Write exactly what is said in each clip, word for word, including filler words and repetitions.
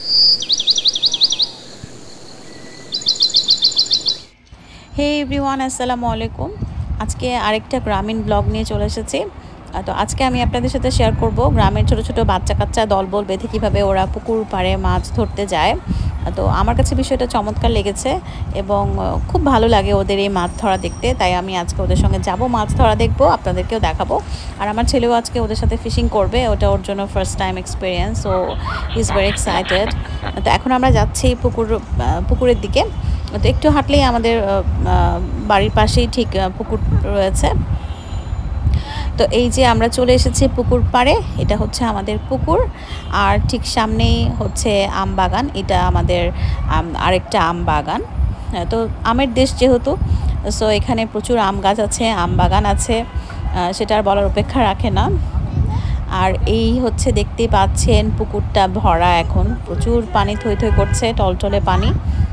হে everyone, আসসালামু আলাইকুম। আজকে আরেকটা গ্রামীণ ব্লগ নিয়ে চলে এসেছি। তো আজকে আমি আপনাদের সাথে শেয়ার করব গ্রামের ছোট ছোট বাচ্চা কাচ্চা দলবল বেঁধে কীভাবে ওরা পুকুর পাড়ে মাছ ধরতে যায়। তো আমার কাছে বিষয়টা চমৎকার লেগেছে এবং খুব ভালো লাগে ওদের এই মাছ ধরা দেখতে। তাই আমি আজকে ওদের সঙ্গে যাব, মাছ ধরা দেখব, আপনাদেরকেও দেখাবো। আর আমার ছেলেও আজকে ওদের সাথে ফিশিং করবে, ওটা ওর জন্য first time experience. So he is very excited. তো এখন আমরা যাচ্ছি পুকুর পুকুরের দিকে। তো একটু হাঁটলেই আমাদের বাড়ির পাশেই ঠিক পুকুর রয়েছে। তো এই যে আমরা চলে এসেছি পুকুর পাড়ে, এটা হচ্ছে আমাদের পুকুর। আর ঠিক সামনেই হচ্ছে আম বাগান, এটা আমাদের আরেকটা আম বাগান। তো আমের দেশ যেহেতু, সো এখানে প্রচুর আম গাছ আছে, আম বাগান আছে, সেটা আর বলার অপেক্ষা রাখে না। আর এই হচ্ছে দেখতেই পাচ্ছেন পুকুরটা ভরা, এখন প্রচুর পানি থই থই করছে, টলটলে পানি।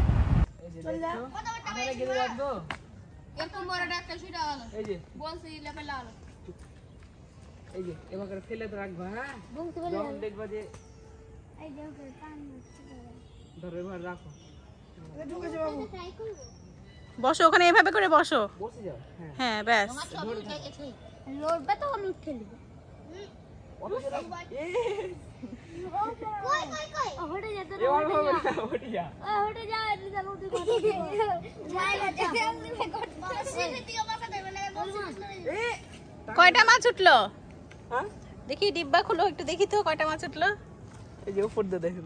এই যে এবার করে ফেলে তো রাখবা, হ্যাঁ যখন দেখবা যে এই যে ওকে পান ধরে ধরে রাখো। বসো ওখানে, এভাবে করে বসো, বসে যাও। হ্যাঁ ব্যাস। লড়বে তো আমি খেলব। কই কই কই ওটা যেত না, ওটা যা ওটা যা, এটা যা ওটা কথা যাই না যা আমি করতে সিটিও বাসা দেবে না। কয়টা মাছ উঠলো? হ্যাঁ দেখি ডিব্বা খুলো একটু, দেখি তো কয়টা মাছ উঠলো। এই যে উপর দিয়ে দেখুন,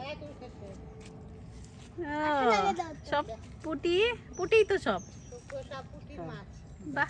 সব পুটি পুটি তো সব সব পুঁটির মাছ। বাহ,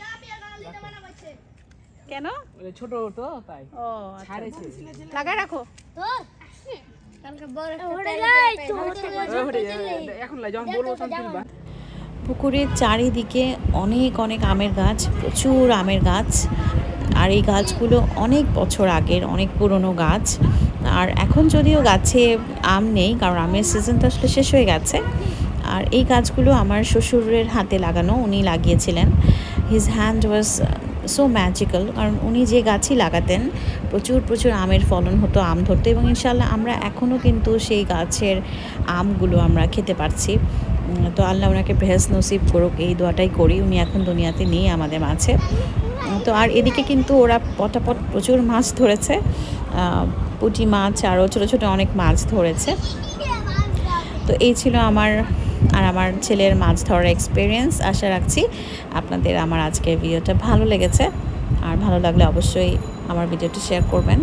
কেন ছোট তো তাই ও ছাড়েছে, লাগাই রাখো। কালকে বড় ওটা যাই তো এখন লাই যখন বলবো তখন তুলবা। পুকুরের চারিদিকে অনেক অনেক আমের গাছ, প্রচুর আমের গাছ। আর এই গাছগুলো অনেক বছর আগের, অনেক পুরনো গাছ। আর এখন যদিও গাছে আম নেই, কারণ আমের সিজন তো আসলে শেষ হয়ে গেছে। আর এই গাছগুলো আমার শ্বশুরের হাতে লাগানো, উনি লাগিয়েছিলেন। His hand was so magical, কারণ উনি যে গাছই লাগাতেন প্রচুর প্রচুর আমের ফলন হতো, আম ধরতো। এবং ইনশাল্লাহ আমরা এখনও কিন্তু সেই গাছের আমগুলো আমরা খেতে পারছি। তো আল্লাহ ওনাকে বেহেস নসিব করুক, এই দোয়াটাই করি। উনি এখন দুনিয়াতে নেই আমাদের মাঝে। তো আর এদিকে কিন্তু ওরা পটাপট প্রচুর মাছ ধরেছে, পুঁটি মাছ আরও ছোটো ছোটো অনেক মাছ ধরেছে। তো এই ছিল আমার আর আমার ছেলের মাছ ধরার এক্সপিরিয়েন্স। আশা রাখছি আপনাদের আমার আজকের ভিডিওটা ভালো লেগেছে। আর ভালো লাগলে অবশ্যই আমার ভিডিওটি শেয়ার করবেন।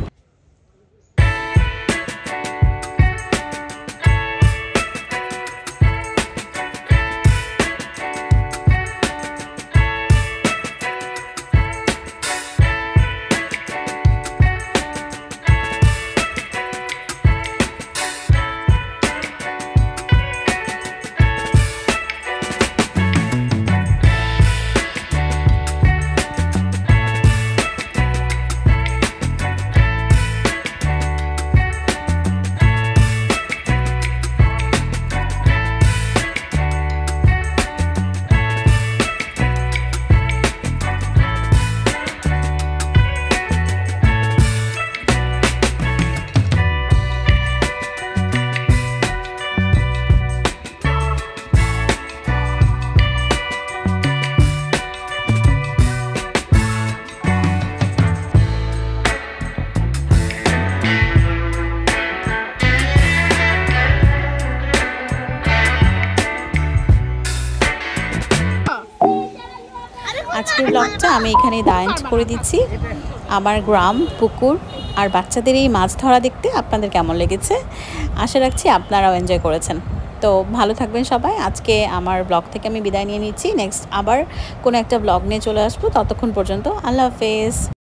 আজকের ব্লগটা আমি এখানে দায়েন্ট করে দিচ্ছি। আমার গ্রাম, পুকুর আর বাচ্চাদের এই মাছ ধরা দেখতে আপনাদের কেমন লেগেছে, আশা রাখছি আপনারাও এনজয় করেছেন। তো ভালো থাকবেন সবাই। আজকে আমার ব্লগ থেকে আমি বিদায় নিয়ে নিচ্ছি। নেক্সট আবার কোনো একটা ব্লগ নিয়ে চলে আসবো। ততক্ষণ পর্যন্ত আল্লাহ হাফেজ।